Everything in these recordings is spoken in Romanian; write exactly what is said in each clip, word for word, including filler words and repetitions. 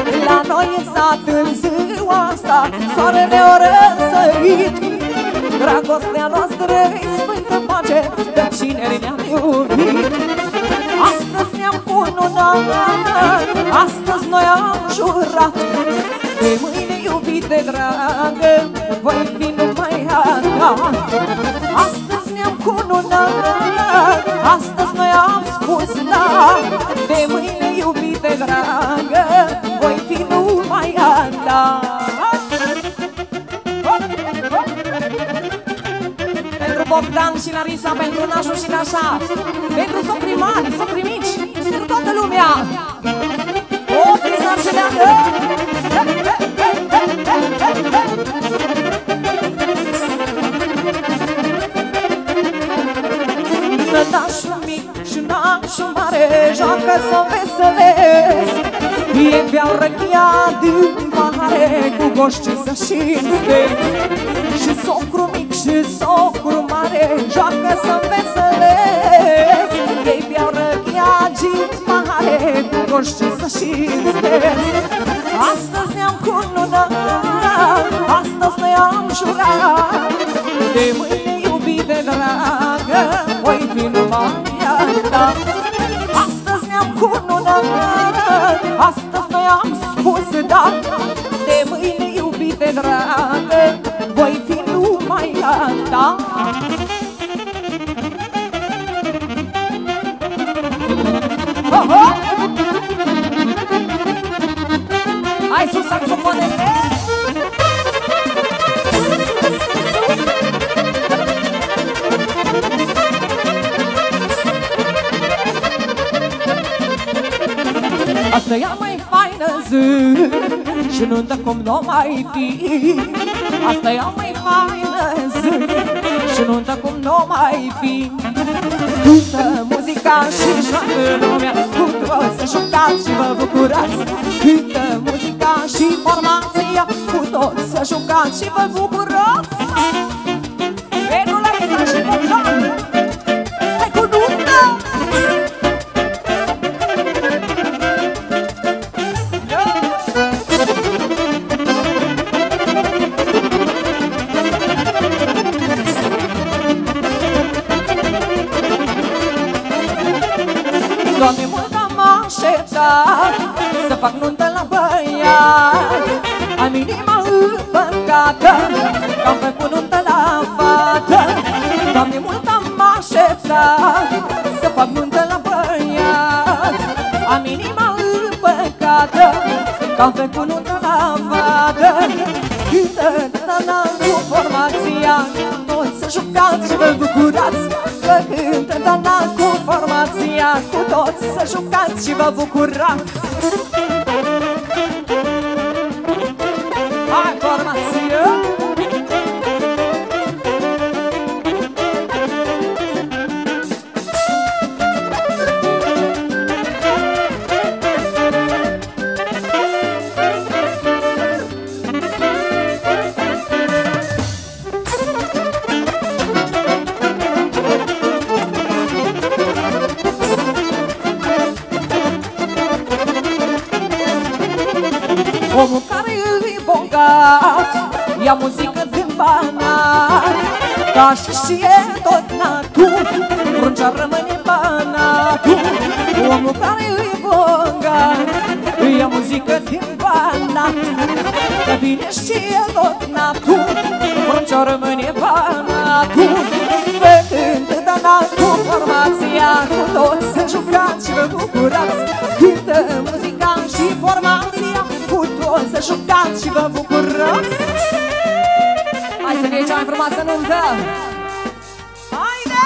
La noi în sat în ziua asta soarele o răsărit. Dragostea noastră-i sfântă pace, de cineri ne-am iubit. Astăzi ne-am cununat, astăzi noi am jurat, de mâine, iubite dragă, voi fi numai a ta. Astăzi ne-am cununat, astăzi noi am spus da, de mâine, iubite dragă, voi fi numai a ta. Pentru Bogdan și Larisa, pentru nașul și nașa, pentru socrii mari, socrii mici, pentru toată lumea. O, frisar și leagă! Nașul mic și nașul mare joacă s-o veselesc. Ei beau răchia din pahare cu goșciță și stec. Și socru mic și socru mare joacă s-o veselesc. Ei beau răchia din pahare cu goșciță și stec. Astăzi ne-am cununat, astăzi noi am jurat, de mâine, iubite dragă, voi fi numai a ta. Astăzi ne-am cununat, astăzi noi am spus da, de mâine, iubite dragă, voi fi numai a ta. Oh, oh! Hai sus saxofonele! Asta e mai faină zi și nuntă cum n-o mai fi. Asta e mai faină zi și nuntă cum n-o mai fi. Cântă muzica și joacă lumea, cu toți să jucați și vă bucurați. Cântă muzica și formația, cu toți să jucați și vă bucurați. Pentru Larisa și Bogdan, hai cu nuntă! Doamne, mult am așteptat să fac nuntă la băiat. Am inima împăcată că am făcut nuntă la fată. Doamne, mult am așteptat să fac nuntă la băiat. Am inima împăcată că am făcut nuntă la fată. Cântă tana cu formația, toți să jucați și vă bucurați. Că cântă tana cu formația, cu toți să jucați și vă bucurați. Hai, formație! Omul care e bogat ia muzică din banat, ca și știe tot natul, pruncea rămâne banatul. Omul care e bogat ia muzică din banat, că bine știe tot natul, pruncea rămâne banatul. Vă cântă Dana cu formația, cu toți să jucați și vă bucurați. Cântă muzica și formația, cu toți să jucați și vă bucurați. Hai să fie cea mai frumoasă nuntă! Haide!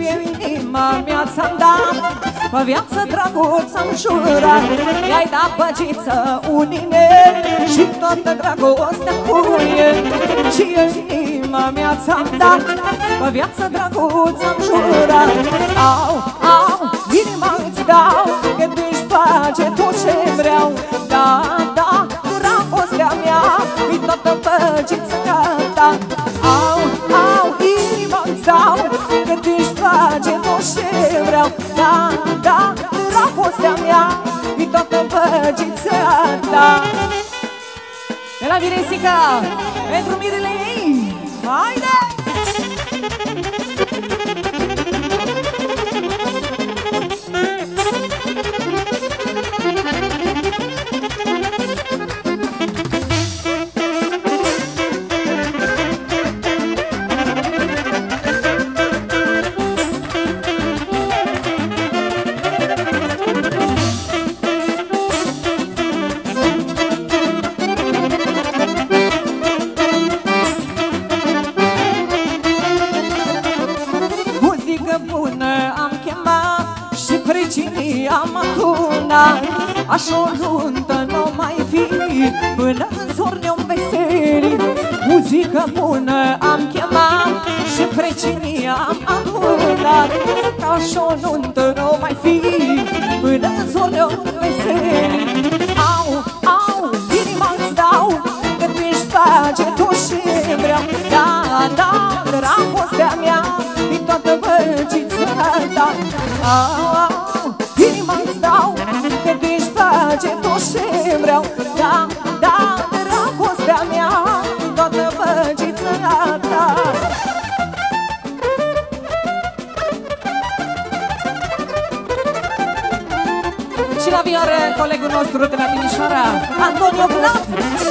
eu inima mea ți-am dat, pe viață drăguț am jurat. I-ai dat băgiță un inel și toată dragostea cu el. Și eu inima mea ți-am dat, pe viață drăguț am jurat. Au, au, inima îți dau, că tu-și place tot ce vreau. Da, da, dragostea mea, e toată băgiță ta. Au, au, inima îți dau, că tu-și place tot ce vreau. Da, da, dragostea mea, e toată băgiță ta. De la Miresica, pentru mirele ei, haide! Am acunat, așa o nuntă n-o mai fi, până în zor ne-o veseli. Muzică bună am chemat și precinia am adunat, așa o nuntă n-o mai fi, până în zor ne-o veseli. Au, au, inima-ți dau, că tu-și face tot ce vreau. Da, da, dragostea mea, e toată băgița ta. Au, au, inima-ți dau, că tu-și face tot ce vreau. Da, da, dragostea mea, toată băgița ta. Și la vioară, colegul nostru de la Timișoara, Antonio Vlad.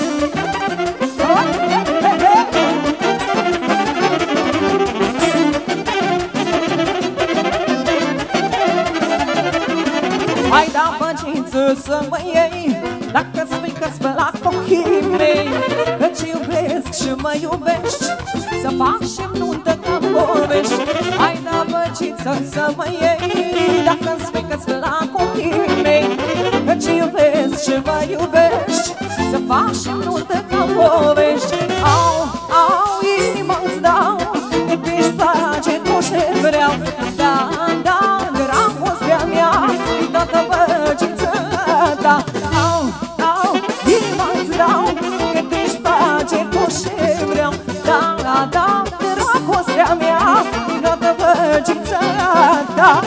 Hai da băgiță să mă iei, dacă-ți spui că-ți plac ochii mei, că-ți iubesc și mă iubești, să facem nuntă ca povești. Hai da băgiță să mă iei, dacă-ți spui că-ți plac ochii mei, că-ți iubesc și mă iubești, să facem nuntă ca povești. Au, au, inima-ți dau, că tu-și place tot ce vreau. Da, da, dragostea mea, e toată băgița ta. Au, au, inima-ți dau, că tu-și place tot ce vreau. Da, da, dragostea mea, e toată băgița ta.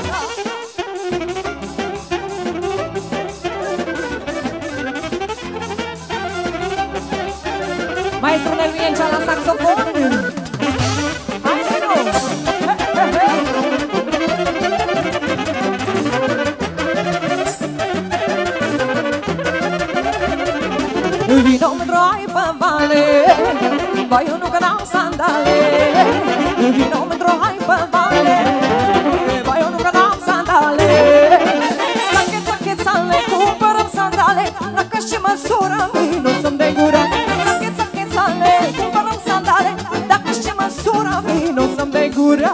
Maestru Nerviencea la saxofon. Haide, nu! Vino mândru ai pe vale, vai eu nu că n-am sandale. Vino mândru ai pe vale, vai eu nu că n-am sandale. Zachet, zachet, sale, cumpărăm sandale, dacă și măsura vino să-mi dai gura. Zachet, zachet, sale, cumpărăm sandale, dacă și măsura vino să-mi dai gura.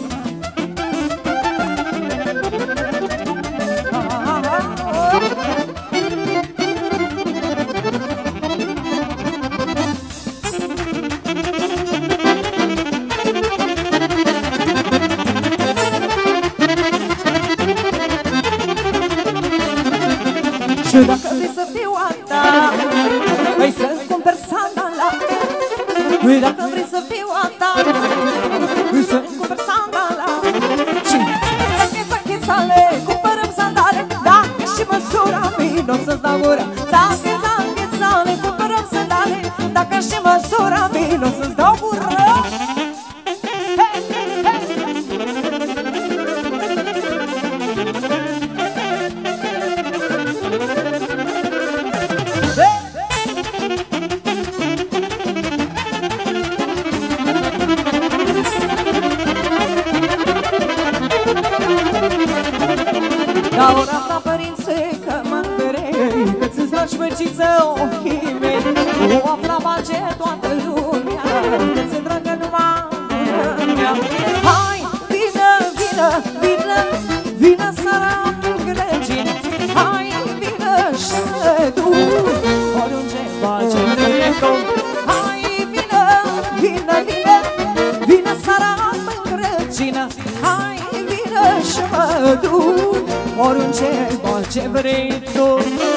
Și dacă vrei să fiu a ta, vrei să-mi cumperi sandala. Dacă vrei să fiu a ta, vrei să-mi cumperi sandala. Și zachet, zachet, sale, cumpărăm sandale, da, și măsura vino să-ți dau gura. Zachet, zachet, sale, cumpărăm sandale, dacă și măsura vino să-ți dau gura. La ora ta, părințe, că mă înverei, că ți-ți lași băgiță ochii mei. O afla face toată duc oriunde, orice vrei tu.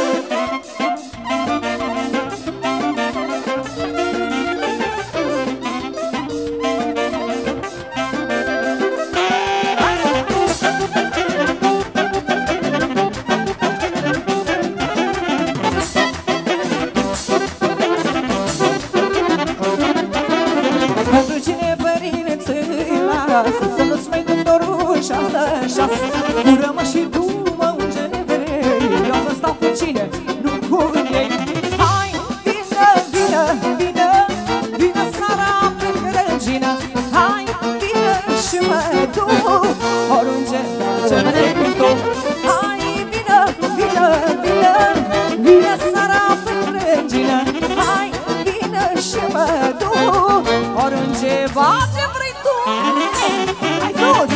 Să nu-ți mai duc dorul și asta șas. Cură-mă și du-mă unde vrei. Eu să stau cu cine, nu cu ei. Hai, vină, vină, vină, vină seara pe regină. Hai, vină și mă duc oriunde, ce vrei tu. Hai, vină, vină, vină, vină seara pe regină. Hai, vină și mă duc oriunde, va ce vrei tu. Hai sus!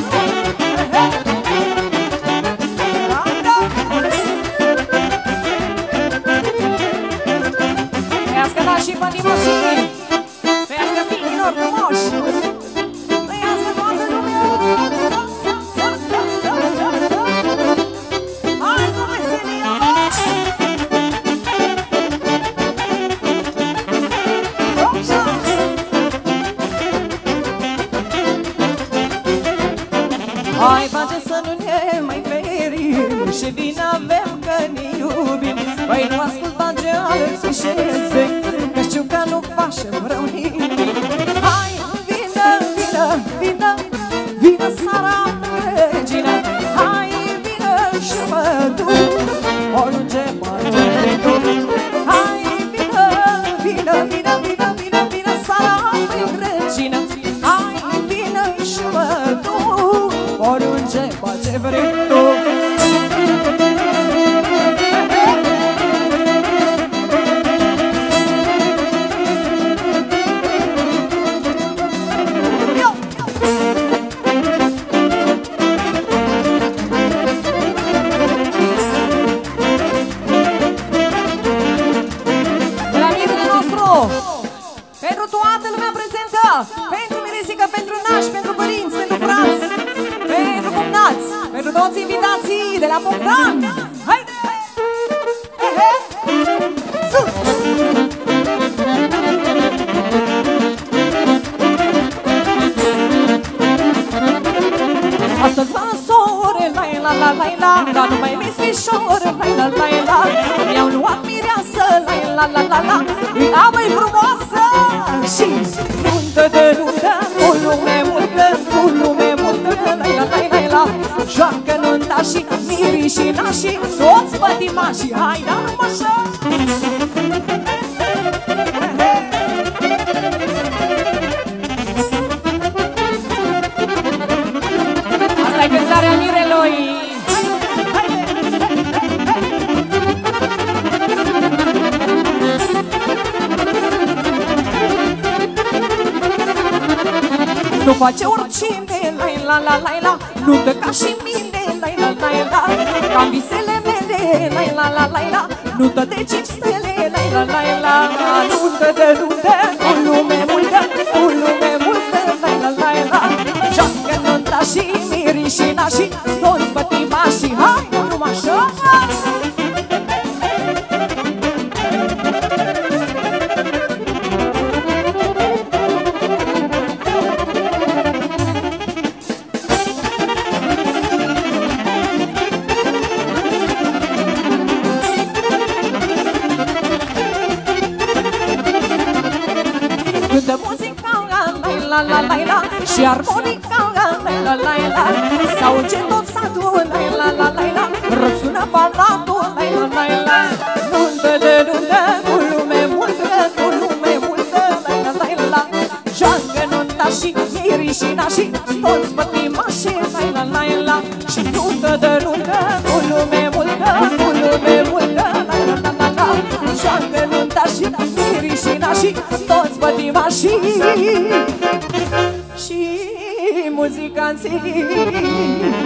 Trăiască da și banii moșii! Trăiască fiilor frumoși! Trăiască toată lumea! Hai, nu mai se lia! Hai, face să nu ne mai ferim și bine avem că ne iubim. Păi nu asculta ce alții și zic, că știu că nu facem rău nimic. Hai, vină, vină, vină, vină seara regină. Hai, vină și mă duc oriunde merge tu. Hai, vină, vină, vină, vină, vină, vină seara regină. Hai, vină și mă duc oriunde, face vrei tu. De la mirele nostru, pentru toată lumea prezentă, pentru Miresică, pentru nași, pentru părinți, pentru frați, pentru cumnați, pentru toți invitații de la Bogdan. Haide! He, he! Sus! Astăzi vă sore, la la la la la, dar nu mai mi-s fișor, la la la la. Mi-au luat mireasă, la la la la la, ea mai frumoasă și nuntă de nuntă, cu lume multă, cu lume multă, la la la la la. Joacă nunta și mirii și nașii, toți pătimașii, hai, da, numai așa. Asta-i cântarea mirelui. Nu face oricine, la la la la la, nu dă ca și mine, la la la la. Cam visele mele, la la la la la, nu dă de cinci stele, la la la la. Nu dă de nuntă, cu lume multă, cu lume multă, la la la la. Joacă nunta și mirii și nașii, toți pătimașii, hai, numai așa. Cântă muzica, la la la la, și armonica, la la la la. S-auge tot satul, la la la la, răsună palatul, la la la la. Nuntă de nuntă, cu lume multă, cu lume multă, la la la la. Joacă nunta și mirii și nașii, toți pătimașii, la la la la. Și nuntă de nuntă, cu lume multă, cu lume multă, la la la la. Joacă nunta și mirii și nașii, toți pătimașii și muzicanții.